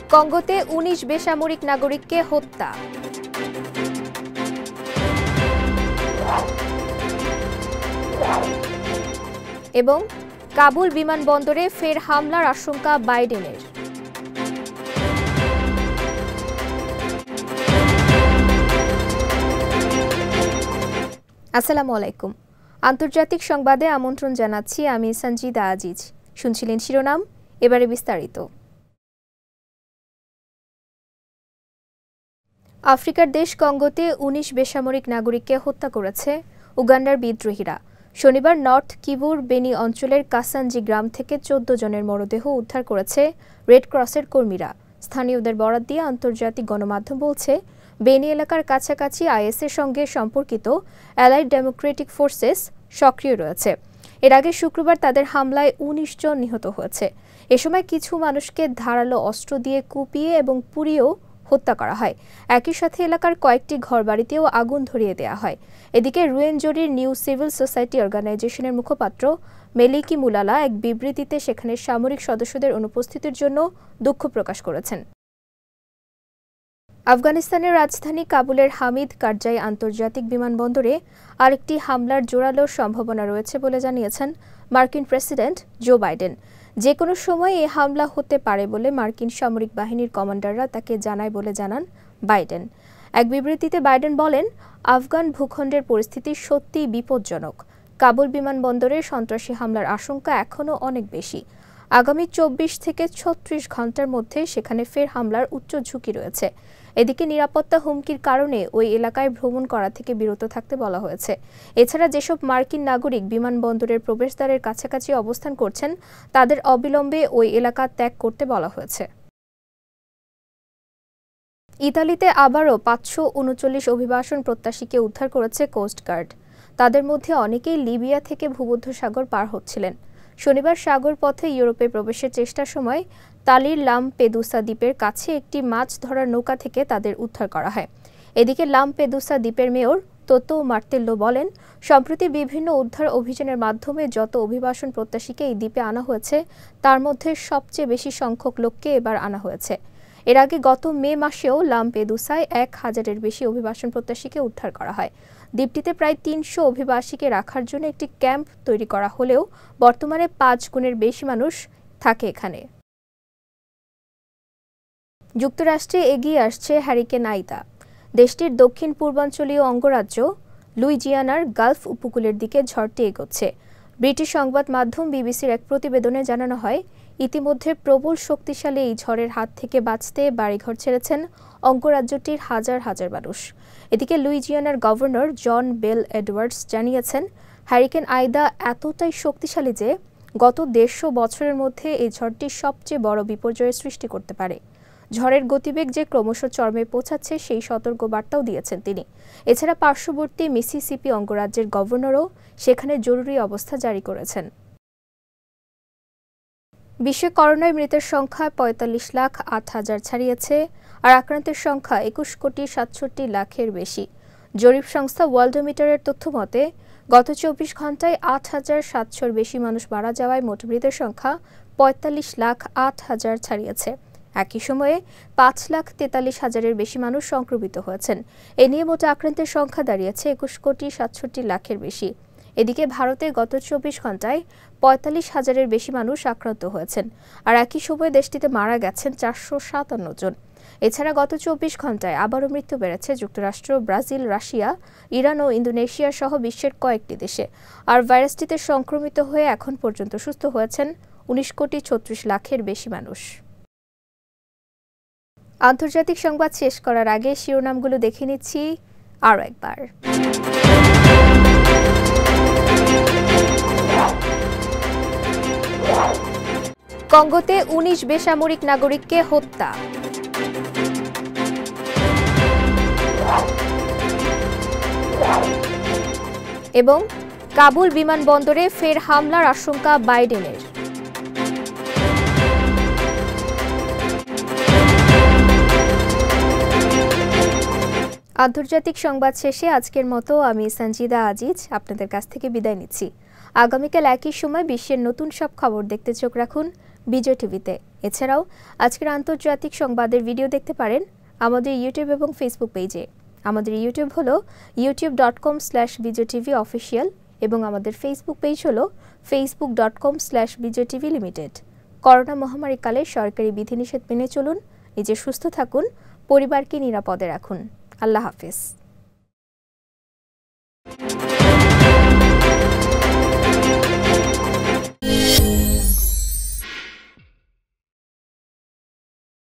কঙ্গোতে ১৯ বেসামরিক নাগরিককে হত্যা। এবং কাবুল বিমানবন্দরে ফের হামলার আশঙ্কা বাইডেনের। আসসালামু আলাইকুম। আন্তর্জাতিক সংবাদে আমন্ত্রণ জানাচ্ছি আমি সঞ্জিদা আজিজ। শুনছিলেন শিরোনাম, এবারে বিস্তারিত। আফ্রিকার দেশ কঙ্গোতে ১৯ বেসামরিক নাগরিককে হত্যা করেছে উগান্ডার বিদ্রোহীরা। শনিবার নর্থ কিবুর বেনি অঞ্চলের কাসানজি গ্রাম থেকে ১৪ জনের মরদেহ উদ্ধার করেছে রেড ক্রসের কর্মীরা। স্থানীয়দের বরাত দিয়ে আন্তর্জাতিক গণমাধ্যম বলছে, বেনি এলাকার কাছাকাছি আইএসের সঙ্গে সম্পর্কিত অ্যালাইড ডেমোক্রেটিক ফোর্সেস সক্রিয় রয়েছে। এর আগে শুক্রবার তাদের হামলায় ১৯ জন নিহত হয়েছে। এ সময় কিছু মানুষকে ধারালো অস্ত্র দিয়ে কুপিয়ে এবং পুড়িয়েও হত্যা করা হয়। একই সাথে এলাকার কয়েকটি ঘরবাড়িতেও আগুন ধরিয়ে দেওয়া হয়। এদিকে রুয়েনজোরির নিউ সিভিল সোসাইটি অর্গানাইজেশনের মুখপাত্র মেলিকি মুলালা এক বিবৃতিতে সেখানে সামরিক সদস্যদের অনুপস্থিতির জন্য দুঃখ প্রকাশ করেছেন। আফগানিস্তানের রাজধানী কাবুলের হামিদ কারজাই আন্তর্জাতিক বিমানবন্দরে আরেকটি হামলার জোরালো সম্ভাবনা রয়েছে বলে জানিয়েছেন মার্কিন প্রেসিডেন্ট জো বাইডেন। যে কোনো সময় এই হামলা হতে পারে বলে মার্কিন সামরিক বাহিনীর কমান্ডাররা তাকে জানায় বলে জানান বাইডেন। এক বিবৃতিতে বাইডেন বলেন, আফগান ভূখণ্ডের পরিস্থিতি সত্যিই বিপজ্জনক। কাবুল বিমানবন্দরে সন্ত্রাসী হামলার আশঙ্কা এখনও অনেক বেশি। আগামী ২৪ থেকে ৩৬ ঘণ্টার মধ্যে সেখানে ফের হামলার উচ্চ ঝুঁকি রয়েছে। এদিকে নিরাপত্তা হুমকির কারণে ওই এলাকায় ভ্রমণ করা থেকে বিরত থাকতে বলা হয়েছে। এছাড়া যেসব মার্কিন নাগরিক বিমানবন্দরের প্রবেশদ্বারের কাছাকাছি অবস্থান করছেন তাদের অবিলম্বে ওই এলাকা ত্যাগ করতে বলা হয়েছে। ইতালিতে আবারও ৫৩৯ অভিবাসন প্রত্যাশীকে উদ্ধার করেছে কোস্টগার্ড। তাদের মধ্যে অনেকেই লিবিয়া থেকে ভূমধ্যসাগর পার হচ্ছিলেন। শনিবার সাগর পথে ইউরোপে প্রবেশের চেষ্টার সময় তালির লামপেদুসা দ্বীপের কাছে একটি মাছ ধরার নৌকা থেকে তাদের উদ্ধার করা হয়। এদিকে লামপেদুসা দ্বীপের মেয়র তোতো মার্তেল্লো বলেন, সম্প্রতি বিভিন্ন উদ্ধার অভিযানের মাধ্যমে যত অভিবাসন প্রত্যাশীকে এই দ্বীপে আনা হয়েছে তার মধ্যে সবচেয়ে বেশি সংখ্যক লোককে এবার আনা হয়েছে। এর আগে গত মে মাসেও লামপেদুসায় ১,০০০-এর বেশি অভিবাসন প্রত্যাশীকে উদ্ধার করা হয়। দ্বীপটিতে প্রায় ৩০০ অভিবাসীকে রাখার জন্য একটি ক্যাম্প তৈরি করা হলেও বর্তমানে ৫ গুণের বেশি মানুষ থাকে এখানে। যুক্তরাষ্ট্রে এগিয়ে আসছে হ্যারিকেন আইদা। দেশটির দক্ষিণ পূর্বাঞ্চলীয় অঙ্গরাজ্য লুইজিয়ানার গালফ উপকূলের দিকে ঝড়টি এগোচ্ছে। ব্রিটিশ সংবাদ মাধ্যম বিবিসির এক প্রতিবেদনে জানানো হয়, ইতিমধ্যে প্রবল শক্তিশালী এই ঝড়ের হাত থেকে বাঁচতে বাড়িঘর ছেড়েছেন অঙ্গরাজ্যটির হাজার হাজার মানুষ। এদিকে লুইজিয়ানার গভর্নর জন বেল এডওয়ার্ডস জানিয়েছেন, হ্যারিকেন আইদা এতটাই শক্তিশালী যে গত ১৫০ বছরের মধ্যে এই ঝড়টি সবচেয়ে বড় বিপর্যয়ের সৃষ্টি করতে পারে। ঝড়ের গতিবেগ যে ক্রমশ চরমে পৌঁছাচ্ছে সেই সতর্ক বার্তাও দিয়েছেন তিনি। এছাড়া পার্শ্ববর্তী মিসিসিপি অঙ্গরাজ্যের গভর্নরও সেখানে জরুরি অবস্থা জারি করেছেন। বিশ্বে করোনায় মৃতের সংখ্যা ৪৫,৮০,০০০ ছাড়িয়েছে, আর আক্রান্তের সংখ্যা ২১,৬৭,০০,০০০-এর বেশি। জরিপ সংস্থা ওয়ার্ল্ডোমিটারের তথ্য মতে গত ২৪ ঘণ্টায় ৮,৭০০-র বেশি মানুষ মারা যাওয়ায় মোট মৃতের সংখ্যা ৪৫,০৮,০০০ ছাড়িয়েছে। একই সময়ে ৫,৪৩,০০০-এর বেশি মানুষ সংক্রমিত হয়েছেন। এ নিয়ে মোট আক্রান্তের সংখ্যা দাঁড়িয়েছে ২১,৬৭,০০,০০০-এর বেশি। এদিকে ভারতে গত ২৪ ঘণ্টায় ৪৫,০০০-এর বেশি মানুষ আক্রান্ত হয়েছেন, আর একই সময়ে দেশটিতে মারা গেছেন ৪৫৭ জন। এছাড়া গত ২৪ ঘণ্টায় আবারও মৃত্যু বেড়েছে যুক্তরাষ্ট্র, ব্রাজিল, রাশিয়া, ইরান ও ইন্দোনেশিয়া সহ বিশ্বের কয়েকটি দেশে। আর ভাইরাসটিতে সংক্রমিত হয়ে এখন পর্যন্ত সুস্থ হয়েছেন ১৯,৩৬,০০,০০০-এর বেশি মানুষ। আন্তর্জাতিক সংবাদ শেষ করার আগে শিরোনামগুলো দেখে নিচ্ছি আরও একবার। কঙ্গোতে ১৯ বেসামরিক নাগরিককে হত্যা। এবং কাবুল বিমানবন্দরে ফের হামলার আশঙ্কা বাইডেনের। আন্তর্জাতিক সংবাদ শেষে আজকের মতো আমি সঞ্জিদা আজিজ আপনাদের কাছ থেকে বিদায় নিচ্ছি। আগামীকাল একই সময় বিশ্বের নতুন সব খবর দেখতে চোখ রাখুন বিজয় টিভিতে। এছাড়াও আজকের আন্তর্জাতিক সংবাদের ভিডিও দেখতে পারেন আমাদের ইউটিউব এবং ফেসবুক পেজে। আমাদের ইউটিউব হলো youtube.com/bijaytvofficial এবং আমাদের ফেসবুক পেজ হলো facebook.com/bijaytvlimited। করোনা মহামারীকালে সরকারি বিধিনিষেধ মেনে চলুন, নিজে সুস্থ থাকুন, পরিবারকে নিরাপদে রাখুন। আল্লাহ হাফেজ।